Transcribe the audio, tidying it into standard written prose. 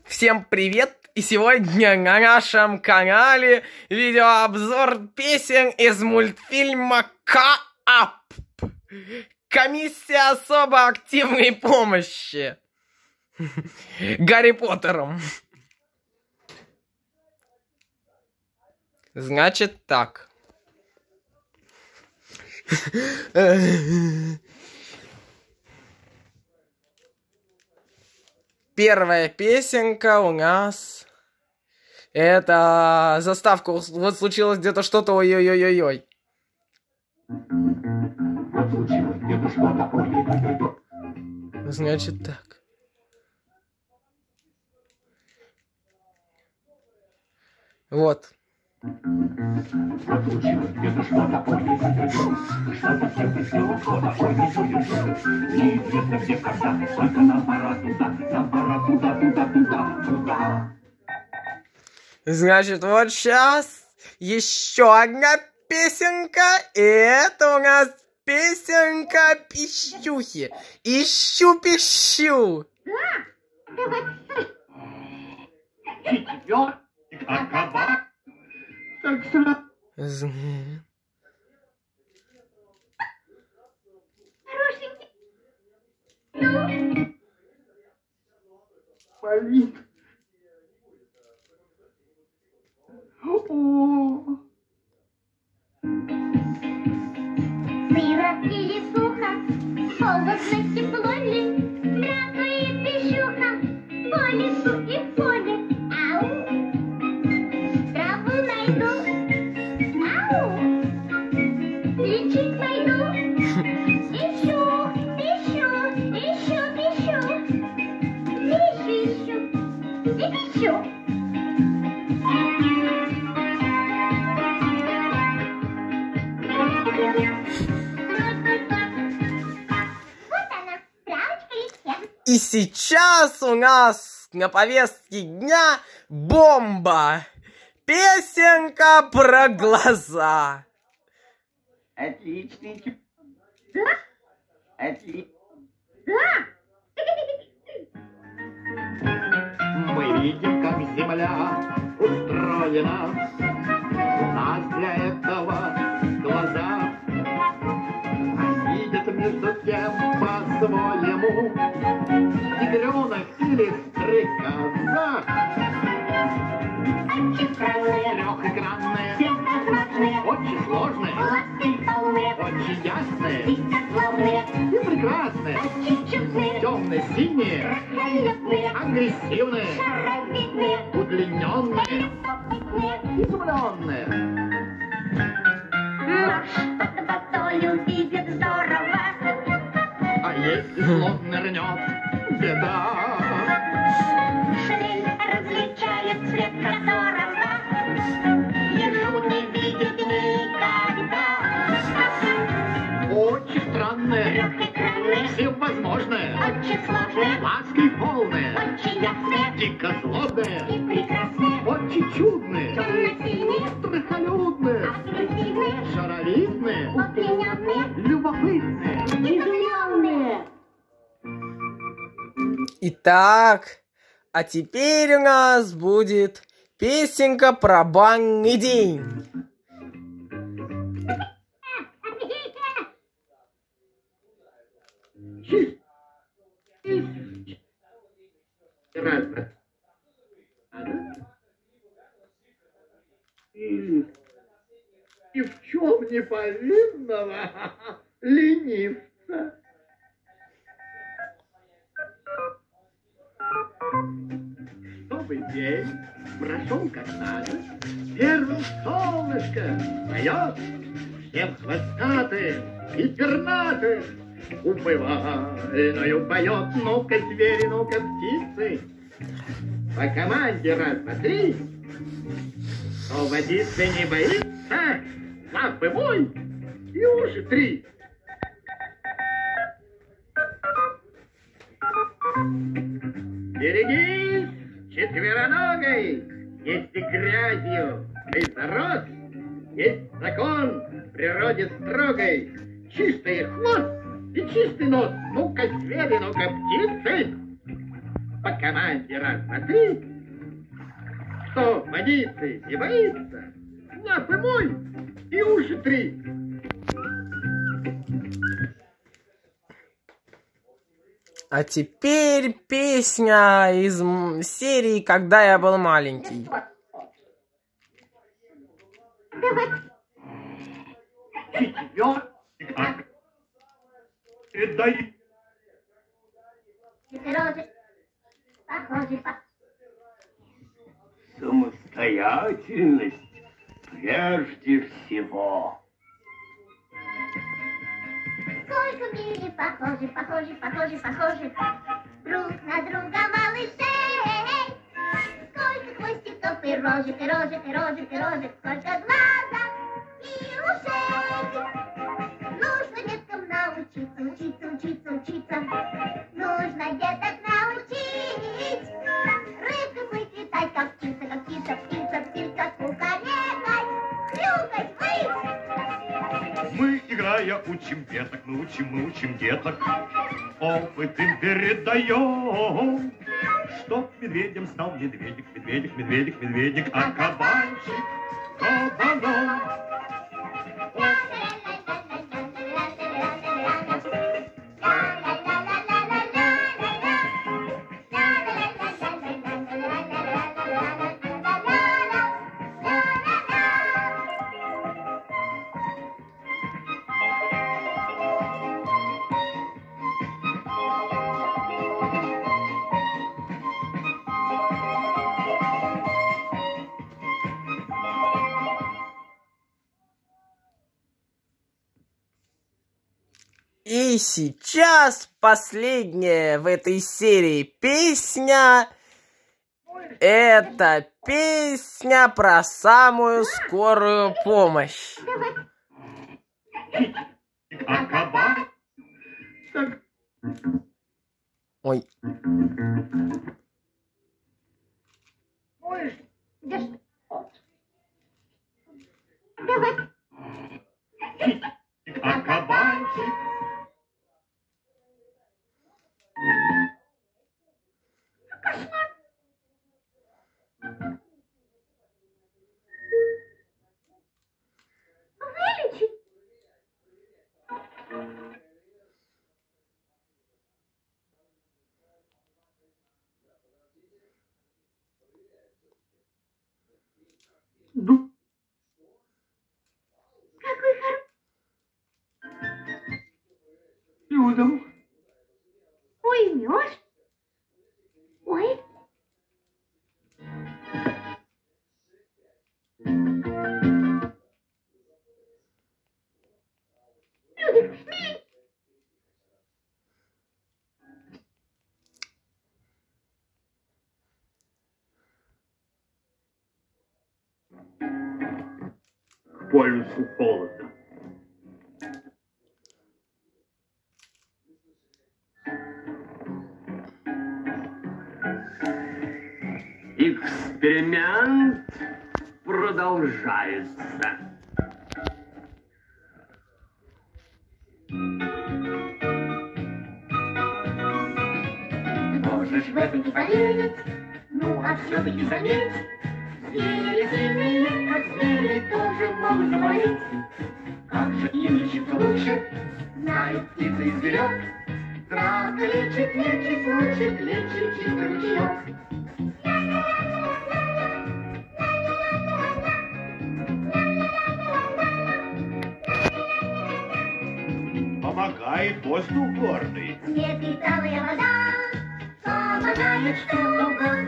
Всем привет! И сегодня на нашем канале видеообзор песен из мультфильма КААП. Комиссия особо активной помощи. Гарри Поттером. Значит так. Первая песенка у нас это заставка. Вот случилось где-то что-то, ой-ой-ой-ой-ой. Значит так. Вот. Значит, вот сейчас еще одна песенка, и это у нас песенка Пищухи. Ищу-пищу. Болит. Сыро или сухо, холодно, тепло ли, здравствует пищуха, по лесу и в поле. Ау! Траву найду. Ау! Лечить пойду. Ищу, ищу, ищу, ищу. Ищу, и пищу. И сейчас у нас на повестке дня бомба. Песенка про глаза. Отличный. Да? Отлично. Да! Мы видим, как земля устроена. У нас для этого глаза. А видят между тем по-своему тигренок или стрекоза. Трехэкранные, очень сложные, очень ясные и прекрасные, темно-синие, агрессивные, удлиненные, изумленные. Что-то потолю видит здорово. А если слон нырнет, беда. Шрель различает цвет которого ежу не видит никогда. Очень странные, Трехэкранные, всевозможные, очень сложные, ласки полные, очень ясные дико злобные, и прекрасные, очень чудные, темно-синие, страхолюдные, агрессивные, шаровидные, удлиненные, любопытные. изумленные. Итак, а теперь у нас будет песенка про банный день. Разно. И в чем не повинного ленивца. Чтобы день прошел как надо, первым солнышко встает, всем хвостатым и пернатым убывайную поет. Ну-ка, звери, ну-ка, птицы, по команде раз, два, три, кто водиться не боится, лапы мой и уши три. Берегись, четвероногой, если грязью ты зарос, есть закон в природе строгой, чистый хвост и чистый нос. Ну-ка, звери, ну-ка, птицы, по команде раз, два, три. Кто водицы не боится, лапы мой и уши три. А теперь песня из серии «Когда я был маленький». Самостоятельность прежде всего. Сколько в мире похожи друг на друга малышей. Сколько хвостиков и рожек, сколько глазок и ушей. Нужно деткам учиться. Нужно деток научить. Рыбкой плыть, летать, как птица, птица, кукарекать, хрюкать, выть. Мы, играя, учим деток, мы учим деток, опыт им передаем. Чтоб медведем стал медведик, а кабанчик кабаном. И сейчас последняя в этой серии песня. Это песня про самую скорую помощь. Ой. А кабанчик. Вылечить. Какой Чудом. уймешь? Ой. Людик, смей. К полюсу холода. Эксперимент продолжается. Можешь в это не поверить, ну а все-таки заметь, звери сильные, как звери, тоже могут заболеть. Как же им лечиться лучше, знают птицы и зверек. Травка лечит чистый ручеек. Помогает воздух горный. Свет и талая вода помогает что угодно.